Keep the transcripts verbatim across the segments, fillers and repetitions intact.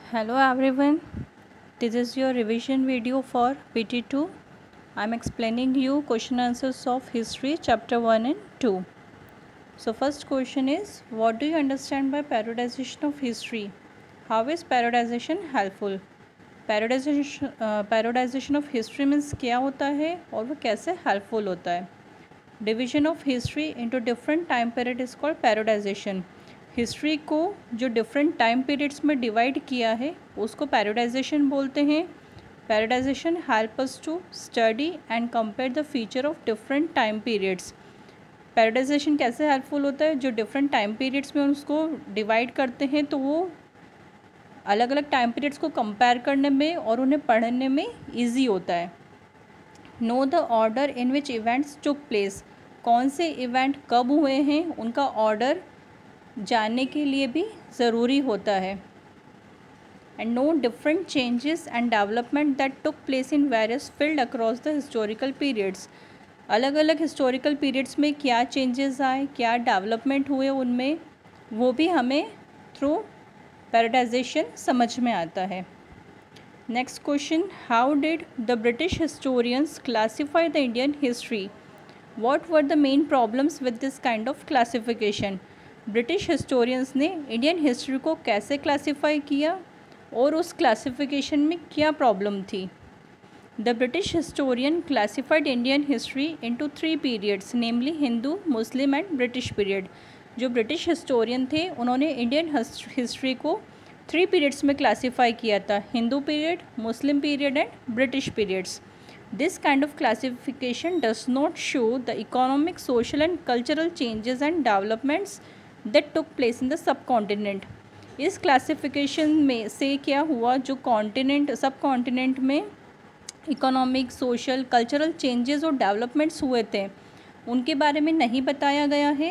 Hello everyone, this is your revision video for P T two. I am explaining you question answers of history chapter one and two. So first question is, what do you understand by periodization of history? How is periodization helpful? Periodization uh, periodization of history means क्या होता है और वो कैसे helpful होता है? Division of history into different time period is called periodization. History को जो डिफरेंट टाइम पीरियड्स में डिवाइड किया है उसको पैराडाइजेशन बोलते हैं. Periodization help us to study and compare the feature of different time periods. Periodization कैसे हेल्पफुल होता है? जो डिफरेंट टाइम पीरियड्स में उसको डिवाइड करते हैं तो वो अलग अलग टाइम पीरियड्स को कंपेयर करने में और उन्हें पढ़ने में ईजी होता है. Know the order in which events took place. कौन से इवेंट कब हुए हैं उनका ऑर्डर जानने के लिए भी ज़रूरी होता है. And know different changes and development that took place in various field across the historical periods. अलग अलग हिस्टोरिकल पीरियड्स में क्या चेंजेस आए, क्या डेवलपमेंट हुए, उनमें वो भी हमें थ्रू पैराडाइजेशन समझ में आता है. Next question, how did the British historians classify the Indian history? What were the main problems with this kind of classification? British historians ने इंडियन हिस्ट्री को कैसे क्लासिफाई किया और उस क्लासिफिकेशन में क्या प्रॉब्लम थी? The British historian classified Indian history into three periods, namely Hindu, Muslim and British period. जो ब्रिटिश हिस्टोरियन थे उन्होंने इंडियन हिस्ट्री को थ्री पीरियड्स में क्लासिफाई किया था: Hindu period, Muslim period and British periods. This kind of classification does not show the economic, social and cultural changes and developments that took place in the subcontinent. इस classification में से क्या हुआ, जो continent subcontinent में economic, social, cultural changes और developments हुए थे उनके बारे में नहीं बताया गया है.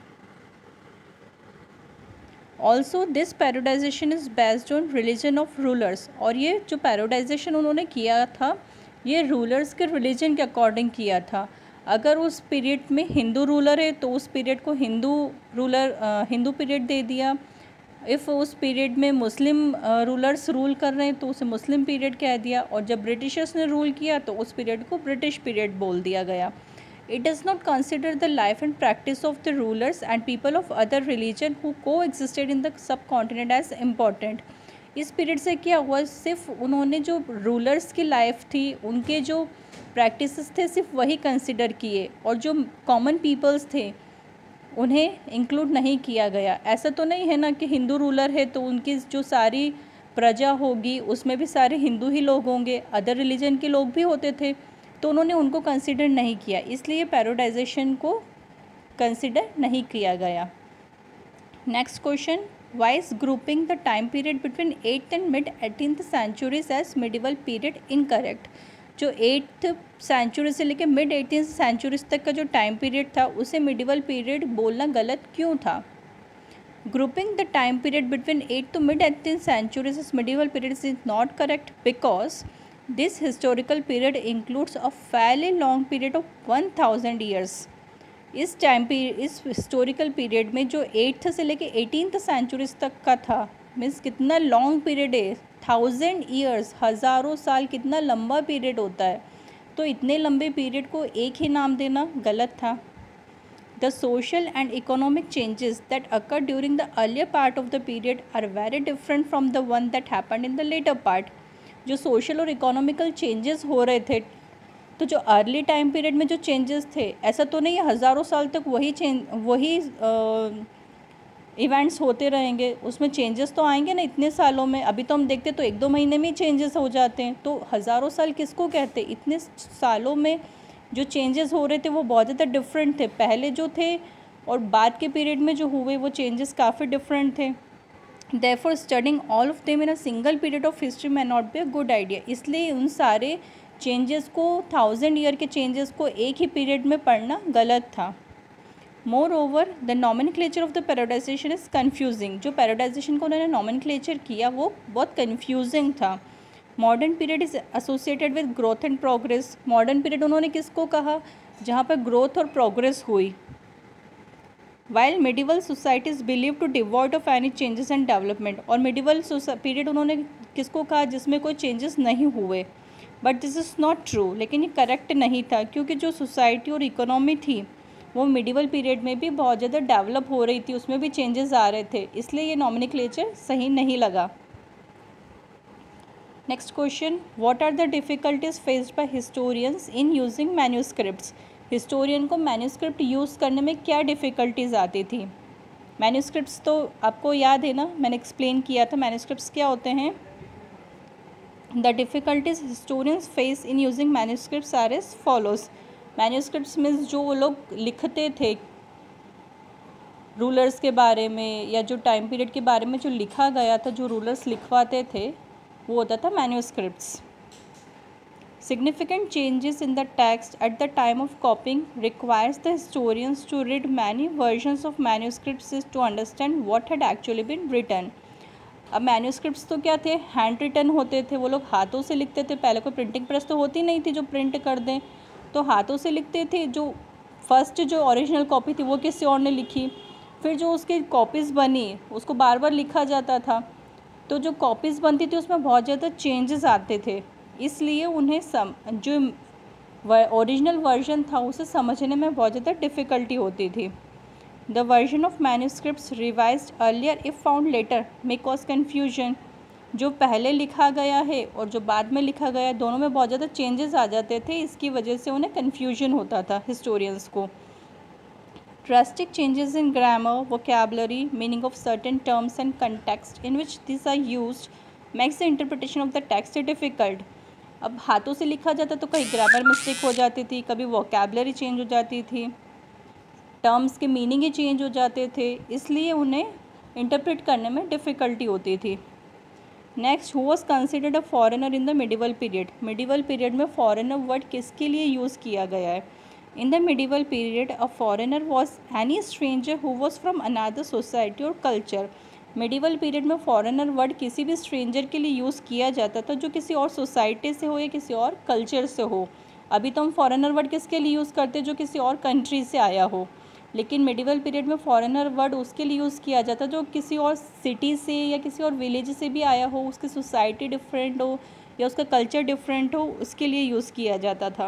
Also this periodisation is based on religion of rulers. और ये जो पैराडाइजेशन उन्होंने किया था ये रूलर्स के रिलीजन के अकॉर्डिंग किया था. अगर उस पीरियड में हिंदू रूलर है तो उस पीरियड को हिंदू रूलर हिंदू पीरियड दे दिया. इफ़ उस पीरियड में मुस्लिम रूलर्स रूल कर रहे हैं तो उसे मुस्लिम पीरियड कह दिया. और जब ब्रिटिशर्स ने रूल किया तो उस पीरियड को ब्रिटिश पीरियड बोल दिया गया. It does not consider the life and practice of the rulers and people of other religion who coexisted in the subcontinent as important. इस पीरियड से क्या हुआ, सिर्फ उन्होंने जो रूलर्स की लाइफ थी उनके जो प्रैक्टिसेस थे सिर्फ वही कंसिडर किए और जो कॉमन पीपल्स थे उन्हें इंक्लूड नहीं किया गया. ऐसा तो नहीं है ना कि हिंदू रूलर है तो उनकी जो सारी प्रजा होगी उसमें भी सारे हिंदू ही लोग होंगे, अदर रिलीजन के लोग भी होते थे तो उन्होंने उनको कंसिडर नहीं किया, इसलिए पैराडाइजेशन को कंसिडर नहीं किया गया. Next question, why is grouping the time period between eighth and mid eighteenth centuries as medieval period incorrect? जो एट्थ सेंचुरी से लेकर मिड एटीन सेंचुरीज तक का जो टाइम पीरियड था उसे मिडिवल पीरियड बोलना गलत क्यों था? Grouping the time period between eight to mid eighteen centuries as medieval period is not correct because this historical period includes a fairly long period of one thousand years. इस time period इस historical period में जो eighth से लेके eighteenth centuries तक का था, means कितना लॉन्ग पीरियड है, थाउजेंड ईयर्स, हज़ारों साल, कितना लंबा पीरियड होता है. तो इतने लंबे पीरियड को एक ही नाम देना गलत था. The social and economic changes that occur during the earlier part of the period are very different from the one that happened in the later part. जो सोशल और इकोनॉमिकल चेंजेस हो रहे थे तो जो अर्ली टाइम पीरियड में जो changes थे ऐसा तो नहीं है हज़ारों साल तक वही चेंज वही इवेंट्स होते रहेंगे, उसमें चेंजेस तो आएंगे ना इतने सालों में. अभी तो हम देखते तो एक दो महीने में ही चेंजेस हो जाते हैं, तो हज़ारों साल किसको कहते? इतने सालों में जो चेंजेस हो रहे थे वो बहुत ज़्यादा डिफरेंट थे. पहले जो थे और बाद के पीरियड में जो हुए वो चेंजेस काफ़ी डिफरेंट थे. Therefore studying all of them in a single period of history may not be a good idea. इसलिए उन सारे चेंजेस को, थाउजेंड ईयर के चेंजेस को एक ही पीरियड में पढ़ना गलत था. Moreover the nomenclature of the periodization is confusing. जो पैराडाइजेशन को उन्होंने नॉमेनक्लेचर किया वो बहुत कन्फ्यूजिंग था. Modern period is associated with growth and progress. Modern period उन्होंने किसको कहा? जहाँ पर ग्रोथ और प्रोग्रेस हुई. While medieval society is believe to devoid of any changes and development, और मिडिवल पीरियड उन्होंने किसको कहा जिसमें कोई चेंजेस नहीं हुए, but this is not true, लेकिन ये करेक्ट नहीं था क्योंकि जो सोसाइटी और इकोनॉमी थी वो मिडिवल पीरियड में भी बहुत ज़्यादा डेवलप हो रही थी, उसमें भी चेंजेस आ रहे थे, इसलिए ये नॉमिनक्लेचर सही नहीं लगा। Next question, what are the difficulties faced by historians in using manuscripts. Historian को मैन्यूस्क्रिप्ट यूज़ करने में क्या डिफ़िकल्टीज आती थी। मैन्यूस्क्रिप्ट्स तो आपको याद है ना, मैंने एक्सप्लेन किया था मैन्यूस्क्रिप्ट्स क्या होते हैं। The difficulties historians face in using manuscripts are as follows. Manuscripts में जो वो लोग लिखते थे रूलर्स के बारे में या जो टाइम पीरियड के बारे में जो लिखा गया था, जो रूलर्स लिखवाते थे, वो होता था manuscripts. Significant changes in the text at the time of copying requires the historians to read many versions of manuscripts to understand what had actually been written. अब मैन्यूस्क्रिप्ट्स तो क्या थे, हैंड रिटन होते थे, वो लोग हाथों से लिखते थे। पहले कोई प्रिंटिंग प्रेस तो होती नहीं थी जो प्रिंट कर दें, तो हाथों से लिखते थे। जो फर्स्ट जो ओरिजिनल कॉपी थी वो किसी और ने लिखी, फिर जो उसकी कॉपीज़ बनी उसको बार बार लिखा जाता था, तो जो कॉपीज़ बनती थी उसमें बहुत ज़्यादा चेंजेस आते थे, इसलिए उन्हें सम जो ओरिजिनल वर्जन था उसे समझने में बहुत ज़्यादा डिफ़िकल्टी होती थी। The version of manuscripts revised earlier if found later may cause confusion. जो पहले लिखा गया है और जो बाद में लिखा गया है दोनों में बहुत ज़्यादा चेंजेस आ जाते थे, इसकी वजह से उन्हें कन्फ्यूजन होता था हिस्टोरियंस को। Drastic changes in grammar, vocabulary, meaning of certain terms and context in which these are used makes the interpretation of the text difficult. अब हाथों से लिखा जाता तो कहीं ग्रामर मिस्टेक हो जाती थी, कभी वोकेबलरी चेंज हो जाती थी, टर्म्स के मीनिंग ही चेंज हो जाते थे, इसलिए उन्हें इंटरप्रेट करने में डिफ़िकल्टी होती थी। Next, who was considered a foreigner in the medieval period. Medieval period में फॉरेनर वर्ड किसके लिए यूज़ किया गया है। In the medieval period, a foreigner was any stranger who was from another society or culture. medieval period में foreigner word किसी भी stranger के लिए यूज़ किया जाता था जो किसी और society से हो या किसी और culture से हो। अभी तो हम foreigner word किसके लिए यूज़ करते हैं, जो किसी और country से आया हो, लेकिन medieval period में foreigner word उसके लिए यूज़ किया जाता जो किसी और city से या किसी और village से भी आया हो, उसकी society different हो या उसका culture different हो, उसके लिए यूज़ किया जाता था।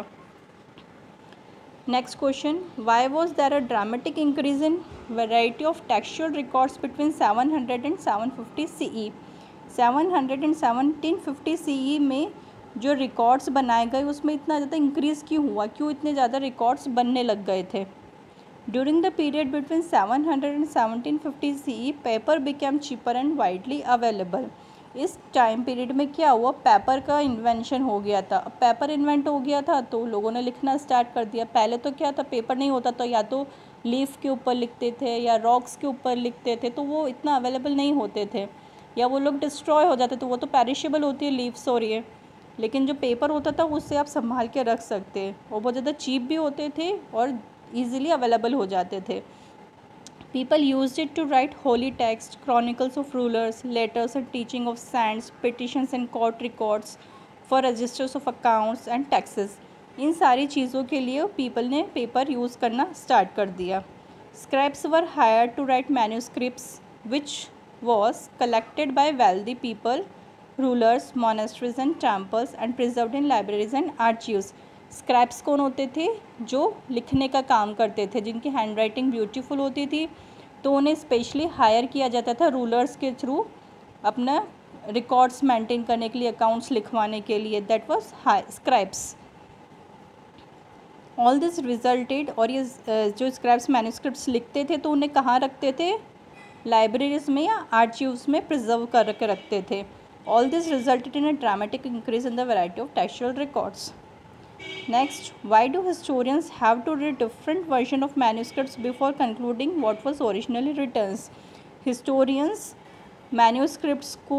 Next question, why was there a dramatic increase in variety of textual records between seven hundred and seven fifty C E? seven hundred and seventeen fifty C E में जो records बनाए गए उसमें इतना ज़्यादा इंक्रीज़ क्यों हुआ, क्यों इतने ज़्यादा रिकॉर्ड्स बनने लग गए थे। During the period between seven hundred and seventeen fifty C E, paper became cheaper and widely available. इस टाइम पीरियड में क्या हुआ, पेपर का इन्वेंशन हो गया था। अब पेपर इन्वेंट हो गया था तो लोगों ने लिखना स्टार्ट कर दिया। पहले तो क्या था, पेपर नहीं होता तो या तो लीफ के ऊपर लिखते थे या रॉक्स के ऊपर लिखते थे, तो वो इतना अवेलेबल नहीं होते थे या वो लोग डिस्ट्रॉय हो जाते, तो वो तो पेरिशेबल होती है लीव्स और ये, लेकिन जो पेपर होता था उससे आप संभाल के रख सकते हैं, वो बहुत ज़्यादा चीप भी होते थे और ईज़िली अवेलेबल हो जाते थे। People used it to write holy text, chronicles of rulers, letters and teaching of saints, petitions and court records for registers of accounts and taxes. इन सारी चीज़ों के लिए people ने पेपर यूज़ करना स्टार्ट कर दिया। Scribes were hired to write manuscripts which was collected by wealthy people, rulers, monasteries and temples and preserved in libraries and archives. Scribes कौन होते थे, जो लिखने का काम करते थे, जिनकी हैंड राइटिंग ब्यूटीफुल होती थी, तो उन्हें स्पेशली हायर किया जाता था रूलर्स के थ्रू अपना रिकॉर्ड्स मेंटेन करने के लिए, अकाउंट्स लिखवाने के लिए। That was scribes. All this resulted, और ये जो स्क्राइब्स मैन्यूस्क्रिप्ट्स लिखते थे तो उन्हें कहाँ रखते थे, लाइब्रेरीज में या आर्चीव्स में प्रिजर्व कर के रखते थे। All this resulted in a dramatic increase in the variety of textual records. Next, why do historians have to read different version of manuscripts before concluding what was originally written? Historians manuscripts को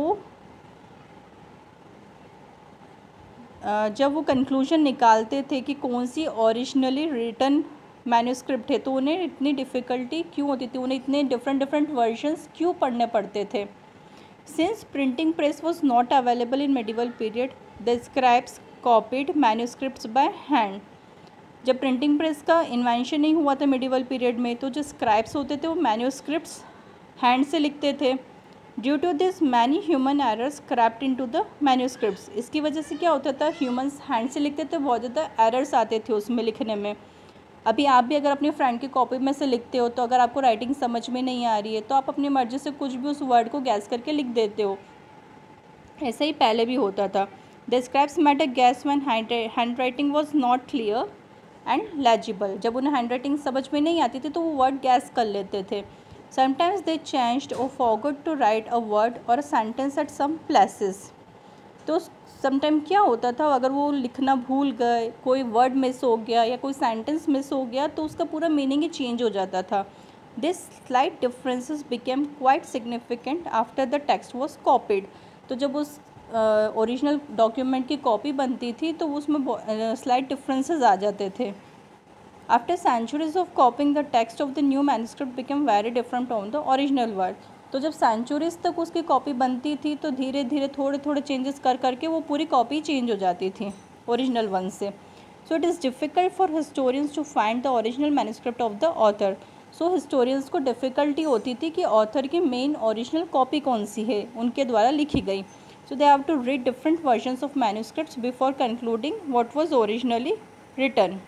जब वो conclusion निकालते थे कि कौन सी originally written manuscript है तो उन्हें इतनी डिफ़िकल्टी क्यों होती थी, उन्हें इतने डिफरेंट डिफरेंट वर्जन्स क्यों पढ़ने पड़ते थे। Since printing press was not available in medieval period, the scribes copied manuscripts by hand. जब प्रिंटिंग प्रेस का इन्वेंशन नहीं हुआ था मिडिवल पीरियड में, तो जो स्क्राइब्स होते थे वो मैन्यूस्क्रिप्ट्स हैंड से लिखते थे। Due to this many human errors crept into the manuscripts. इसकी वजह से क्या होता था, ह्यूमन्स हैंड से लिखते थे, बहुत ज़्यादा एरर्स आते थे उसमें लिखने में। अभी आप भी अगर अपनी फ्रेंड की कॉपी में से लिखते हो, तो अगर आपको राइटिंग समझ में नहीं आ रही है तो आप अपनी मर्ज़ी से कुछ भी उस वर्ड को गैस करके लिख देते हो। ऐसा ही पहले भी होता था। The scribes made a guess when handwriting was not clear and legible. जब उन्हें हैंड राइटिंग समझ में नहीं आती थी तो वो वर्ड गैस कर लेते थे। Sometimes they changed or forgot to write a word or a sentence at some places. तो समटाइम क्या होता था, अगर वो लिखना भूल गए, कोई वर्ड मिस हो गया या कोई सेंटेंस मिस हो गया, तो उसका पूरा मीनिंग ही चेंज हो जाता था। This slight differences became quite significant after the text was copied. तो जब उस ओरिजिनल uh, डॉक्यूमेंट की कॉपी बनती थी तो उसमें स्लाइट डिफरेंसेस आ जाते थे। After centuries of copying the text of the new manuscript became very different from the original word. तो जब सेंचुरीज तक उसकी कॉपी बनती थी तो धीरे धीरे थोड़े थोड़े चेंजेस कर करके वो पूरी कॉपी चेंज हो जाती थी ओरिजिनल वन से। So it is difficult for historians to find the original manuscript of the author. So historians को डिफ़िकल्टी होती थी कि ऑथर की मेन ओरिजिनल कॉपी कौन सी है उनके द्वारा लिखी गई। So they have to read different versions of manuscripts before concluding what was originally written.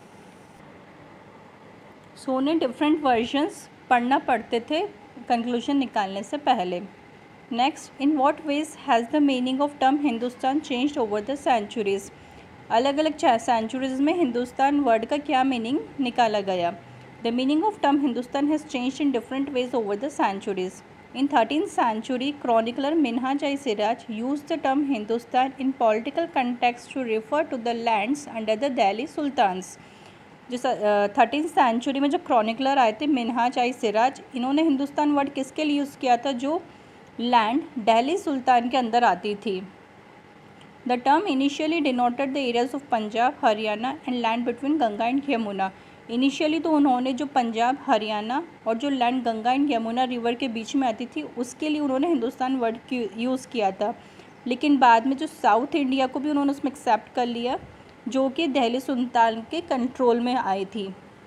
So उन्हें डिफरेंट वर्जन्स पढ़ना पड़ते थे कंक्लूजन निकालने से पहले। Next, in what ways has the meaning of term Hindustan changed over the centuries. अलग अलग centuries में हिंदुस्तान वर्ड का क्या मीनिंग निकाला गया। The meaning of term Hindustan has changed in different ways over the centuries. In thirteen century chronicler Minhaj Siraj used the term Hindustan in political context to refer to the lands under the Delhi Sultans। जो thirteen century में जो chronicler आए थे मिन्हाज आई सिराज, इन्होंने Hindustan word किसके लिए use किया था, जो लैंड दिल्ली सुल्तान के अंदर आती थी। The term initially denoted the areas of Punjab Haryana and land between Ganga and Yamuna. Initially तो उन्होंने जो पंजाब हरियाणा और जो land Ganga and Yamuna river के बीच में आती थी उसके लिए उन्होंने हिंदुस्तान वर्ड की यूज़ किया था। लेकिन बाद में जो साउथ इंडिया को भी उन्होंने उसमें एक्सेप्ट कर लिया, जो कि दिल्ली सुल्तान के कंट्रोल में आई थी।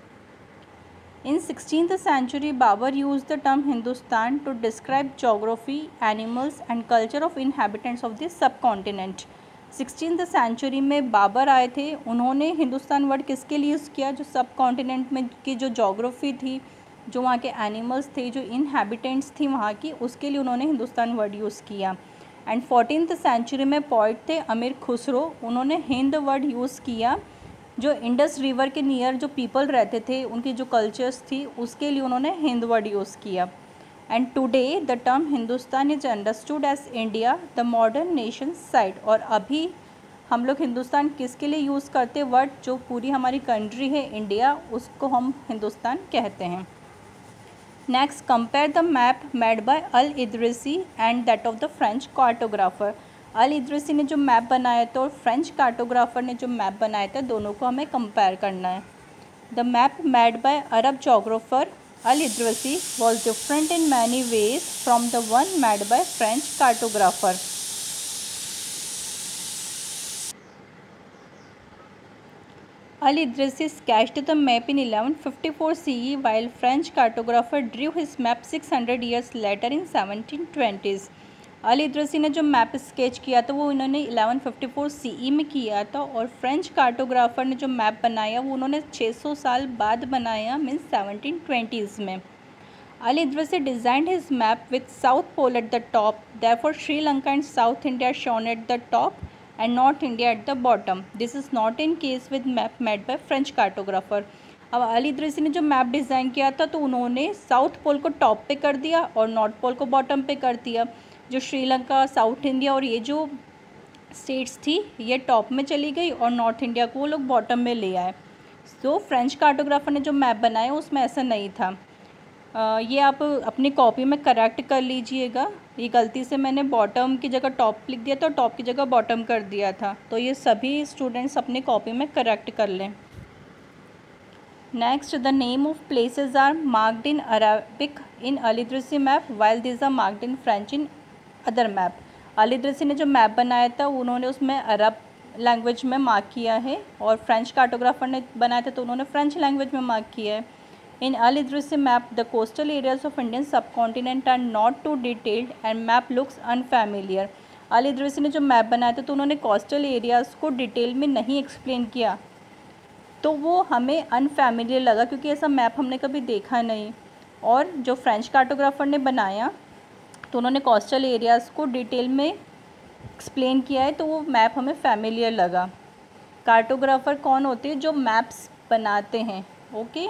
In sixteenth century Babur use the term Hindustan to describe geography, animals and culture of inhabitants of this subcontinent. Sixteenth century में बाबर आए थे, उन्होंने हिंदुस्तान वर्ड किसके लिए यूज़ किया, जो सब कॉन्टिनेंट में की जो जोग्राफी थी, जो वहाँ के एनिमल्स थे, जो इनहेबिटेंट्स थी वहाँ की, उसके लिए उन्होंने हिंदुस्तान वर्ड यूज़ किया। एंड फोर्टीन्थ सेंचुरी में पोइट थे अमीर खुसरो, उन्होंने हिंद वर्ड यूज़ किया, जो इंडस रिवर के नियर जो पीपल रहते थे, उनकी जो कल्चर्स थी, उसके लिए उन्होंने हिंद वर्ड यूज़ किया। And today the term Hindustan is understood as India the modern nation side. और अभी हम लोग हिंदुस्तान किसके लिए यूज़ करते वर्ड, जो पूरी हमारी कंट्री है इंडिया, उसको हम हिंदुस्तान कहते हैं। Next, compare the map made by al Idrisi and that of the French cartographer. Al Idrisi ने जो मैप बनाया था और फ्रेंच कार्टोग्राफर ने जो मैप बनाया था, दोनों को हमें कंपेयर करना है। The map made by Arab geographer al Idrisi was different in many ways from the one made by French cartographer. Al Idrisi sketched the map in eleven fifty-four C E while French cartographer drew his map six hundred years later in seventeen twenties। Al Idrisi ने जो map sketch किया था वो इन्होंने eleven fifty-four C E में किया था, और फ्रेंच कार्टोग्राफर ने जो मैप बनाया वो उन्होंने छह सौ साल बाद बनाया, मीन्स सेवनटीन ट्वेंटीज़ में। Al Idrisi designed his map with south pole at the top, therefore Sri Lanka and south India shown at the top and North India at the bottom. This is not in case with map made by French cartographer। अब अल Idrisi ने जो map design किया था तो उन्होंने south pole को top पे कर दिया और नॉर्थ पोल को बॉटम पे कर दिया। जो श्रीलंका, साउथ इंडिया और ये जो स्टेट्स थी ये टॉप में चली गई और नॉर्थ इंडिया को वो लोग बॉटम में ले आए। तो फ्रेंच कार्टोग्राफर ने जो मैप बनाया उसमें ऐसा नहीं था। आ, ये आप अपनी कॉपी में करेक्ट कर लीजिएगा। ये गलती से मैंने बॉटम की जगह टॉप लिख दिया था और टॉप की जगह बॉटम कर दिया था, तो ये सभी स्टूडेंट्स अपनी कॉपी में करेक्ट कर लें। Next, the name of places are marked in Arabic in al Idrisi map while this are marked in French in other map. Al Idrisi ने जो मैप बनाया था उन्होंने उसमें अरब लैंग्वेज में मार्क किया है, और फ्रेंच कार्टोग्राफर ने बनाया था तो उन्होंने फ्रेंच लैंग्वेज में मार्क किया है। In al Idrisi map the coastal areas of Indian subcontinent are not too detailed and map looks unfamiliar. Al Idrisi ने जो मैप बनाया था तो उन्होंने कोस्टल एरियाज़ को डिटेल में नहीं एक्सप्लेन किया, तो वो हमें अनफैमिलियर लगा क्योंकि ऐसा मैप हमने कभी देखा नहीं। और जो फ्रेंच कार्टोग्राफर ने बनाया तो उन्होंने कोस्टल एरियाज़ को डिटेल में एक्सप्लेन किया है, तो वो मैप हमें फैमिलियर लगा। कार्टोग्राफर कौन होते हैं? जो मैप्स बनाते हैं। Okay,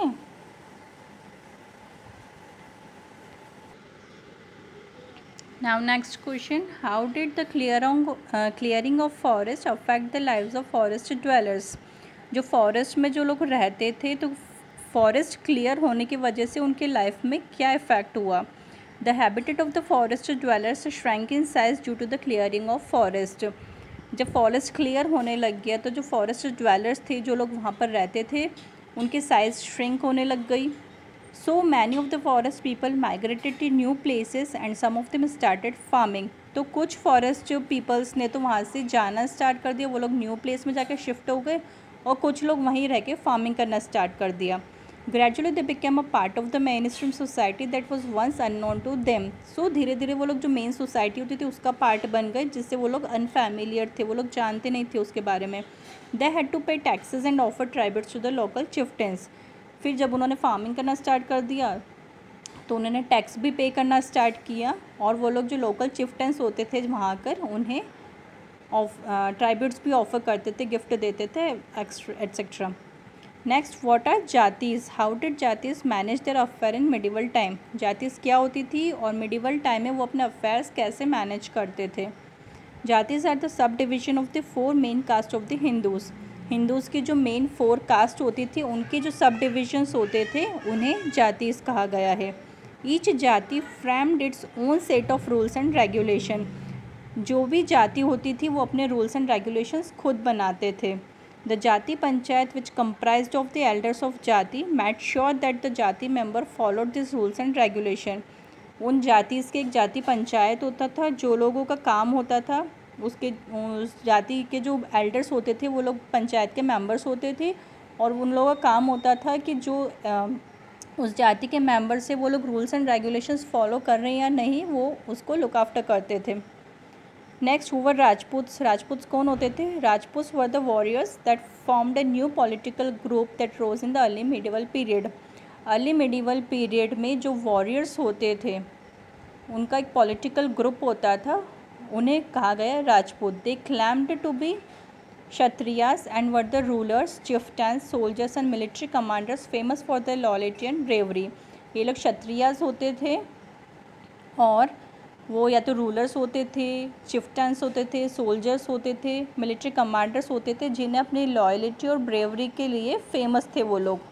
now next question, how did the clearing clearing of forest affect the lives of forest dwellers. जो फॉरेस्ट में जो लोग रहते थे तो फॉरेस्ट क्लियर होने की वजह से उनके लाइफ में क्या इफ़ेक्ट हुआ। The habitat of the forest dwellers shrank in size due to the clearing of forest. जब फॉरेस्ट क्लियर होने लग गया तो जो फॉरेस्ट ड्वेलर्स थे, जो लोग वहाँ पर रहते थे, उनकी साइज़ श्रिंक होने लग गई। So many of the forest people migrated to new places and some of them started farming. तो कुछ फॉरेस्ट जो पीपल्स ने तो वहाँ से जाना स्टार्ट कर दिया, वो लोग न्यू प्लेस में जाकर शिफ्ट हो गए, और कुछ लोग वहीं रह के फार्मिंग करना स्टार्ट कर दिया। Gradually they became a part of the mainstream society that was once unknown to them. So धीरे धीरे वो लोग जो मेन सोसाइटी होती थी उसका पार्ट बन गए, जिससे वो लोग अनफैमिलियर थे, वो लोग जानते नहीं थे उसके बारे में। They had to pay taxes and offer tributes to the local chieftains. फिर जब उन्होंने फार्मिंग करना स्टार्ट कर दिया तो उन्होंने टैक्स भी पे करना स्टार्ट किया, और वो लोग जो लोकल चिफ्टेंस होते थे वहाँ कर उन्हें ऑफ ट्राइब्यूट्स भी ऑफर करते थे, गिफ्ट देते थे, etcetera. Next, what are jatis, how did jatis manage their affair in medieval time. Jatis क्या होती थी और मिडिवल टाइम में वो अपने अफेयर्स कैसे मैनेज करते थे। Jatis are the subdivision of the four main caste of the Hindus. Hindus की जो मेन फोर कास्ट होती थी उनके जो सब डिविजन्स होते थे उन्हें जातीज़ कहा गया है। Each jati framed its own set of rules and regulation. जो भी जाति होती थी वो अपने रूल्स एंड रेगुलेशंस खुद बनाते थे। द जाति पंचायत विच comprised of the elders of जाति made sure that the जाति member followed these rules and regulation। उन जाति के एक जाति पंचायत होता था, जो लोगों का काम होता था, उसके उस जाति के जो एल्डर्स होते थे वो लोग पंचायत के मेंबर्स होते थे, और उन लोगों का काम होता था कि जो आ, उस जाति के मेंबर से वो लोग रूल्स एंड रेगुलेशंस फॉलो कर रहे हैं या नहीं, वो उसको लुक आफ्टर करते थे। Next, who were राजपूत्स। राजपूत्स कौन होते थे? Rajputs were the warriors that formed a new political group that rose in the early medieval period. Early medieval period में जो वॉरियर्स होते थे उनका एक पॉलिटिकल ग्रुप होता था, उन्हें कहा गया Rajput. They claimed to be Kshatriyas and were the rulers, chieftains, soldiers and military commanders famous for the loyalty and bravery. ये लोग क्षत्रियास होते थे, और वो या तो रूलर्स होते थे, चिफ्टन्स होते थे, सोल्जर्स होते थे, मिलिट्री कमांडर्स होते थे, जिन्हें अपनी लॉयल्टी और ब्रेवरी के लिए फेमस थे वो लोग।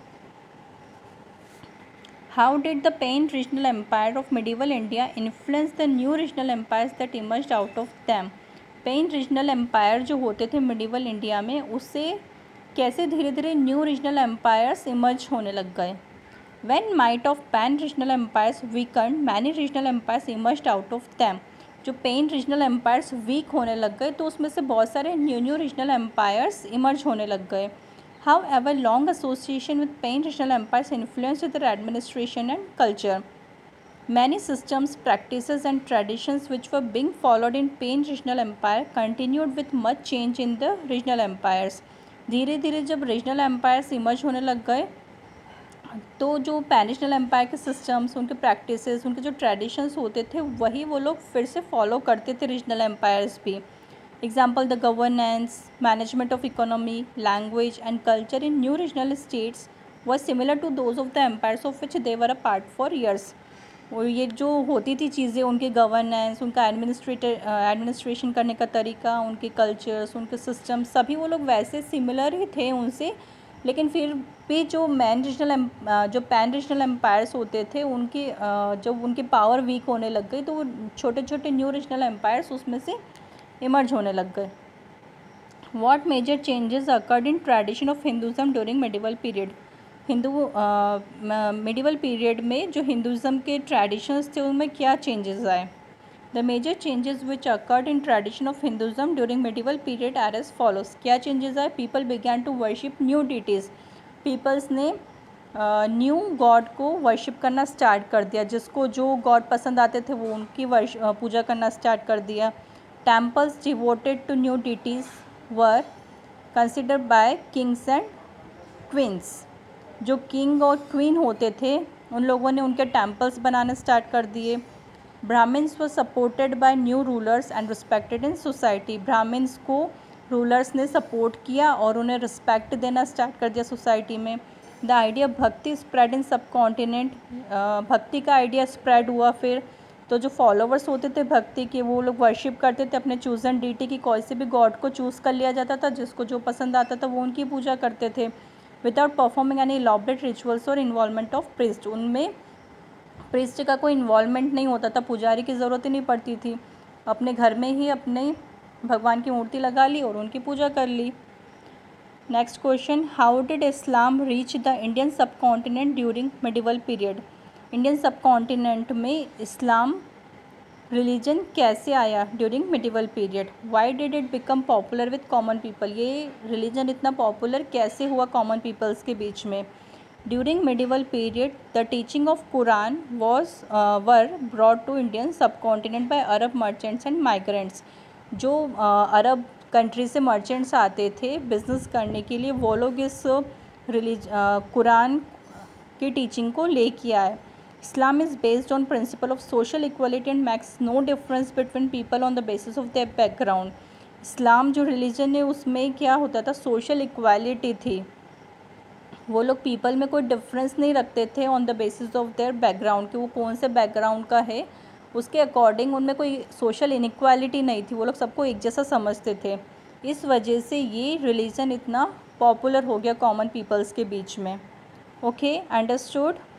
How did the pan regional empire of medieval India influence the new regional empires that emerged out of them. Pan regional empire जो होते थे मिडिवल इंडिया में, उससे कैसे धीरे धीरे न्यू रीजनल एम्पायर्स इमर्ज होने लग गए। When might of pan regional empires weakened, many regional empires emerged out of them। जो पेन रीजनल एम्पायर्स वीक होने लग गए तो उसमें से बहुत सारे new new regional empires emerge होने लग गए। However long association with pan regional empires influence their administration and culture। Many systems, practices and traditions which were being followed in Pain regional empire continued with much change in the regional empires। धीरे धीरे जब regional empires emerge होने लग गए तो जो pan regional empire के systems, उनके प्रैक्टिसेस, उनके जो ट्रेडिशंस होते थे वही वो लोग फिर से फॉलो करते थे रीजनल एम्पायर्स भी। Example, the governance, management of economy, language and culture in new regional states were similar to those of the empires of which they were a part for years. और ये जो होती थी चीज़ें, उनके गवर्नेंस, उनका administrator administration करने का तरीका, उनके कल्चर्स, उनके सिस्टम, सभी वो लोग वैसे सिमिलर ही थे उनसे, लेकिन फिर भी जो मैन रीजनल जो पैन रीजनल एम्पायर्स होते थे उनकी जब उनकी पावर वीक होने लग गई तो वो छोटे छोटे न्यू रीजनल एम्पायर्स उसमें से इमर्ज होने लग गए। What major changes occurred in tradition of Hinduism during medieval period. Hindu medieval period में जो हिंदुज़म के ट्रेडिशंस थे उनमें क्या चेंजेस आए। The major changes which occurred in tradition of Hinduism during medieval period are as follows. क्या चेंजेस आए? People began to worship new deities, peoples ने न्यू uh, गॉड को वर्शिप करना स्टार्ट कर दिया, जिसको जो गॉड पसंद आते थे वो उनकी वर्श uh, पूजा करना स्टार्ट कर दिया। Temples devoted to new deities were considered by kings and queens, जो किंग और क्वीन होते थे उन लोगों ने उनके टेम्पल्स बनाने स्टार्ट कर दिए। Brahmans were supported by new rulers and respected in society, Brahmans को रूलर्स ने सपोर्ट किया और उन्हें रिस्पेक्ट देना स्टार्ट कर दिया सोसाइटी में। The idea bhakti spread in subcontinent, भक्ति का आइडिया स्प्रेड हुआ फिर, तो जो फॉलोवर्स होते थे भक्ति के वो लोग वर्शिप करते थे अपने चूज़न डीटी की, कोई से भी गॉड को चूज़ कर लिया जाता था, जिसको जो पसंद आता था वो उनकी पूजा करते थे without performing any elaborate rituals और इन्वॉल्वमेंट ऑफ प्रीस्ट, उनमें प्रीस्ट का कोई इन्वॉल्वमेंट नहीं होता था, पुजारी की ज़रूरत ही नहीं पड़ती थी, अपने घर में ही अपने भगवान की मूर्ति लगा ली और उनकी पूजा कर ली। Next question, how did Islam reach the Indian subcontinent during medieval period. Indian subcontinent में इस्लाम रिलीजन कैसे आया during medieval period. Why did it become popular with common people, ये रिलीजन इतना पॉपुलर कैसे हुआ common peoples के बीच में। During medieval period the teaching of Quran was were brought to Indian subcontinent by Arab merchants and migrants, जो Arab uh, country से merchants आते थे बिज़नेस करने के लिए, वो लोग इस रिलीज कुरान की टीचिंग को लेके आए। Islam is based on principle of social equality and makes no difference between people on the basis of their background. Islam जो रिलीजन है उसमें क्या होता था, सोशल इक्वालिटी थी, वो लोग पीपल में कोई डिफरेंस नहीं रखते थे on the basis of their background, कि वो कौन से बैकग्राउंड का है उसके अकॉर्डिंग उनमें कोई सोशल इनइक्वालिटी नहीं थी, वो लोग सबको एक जैसा समझते थे। इस वजह से ये रिलीजन इतना पॉपुलर हो गया कॉमन पीपल्स के बीच में। Okay, understood.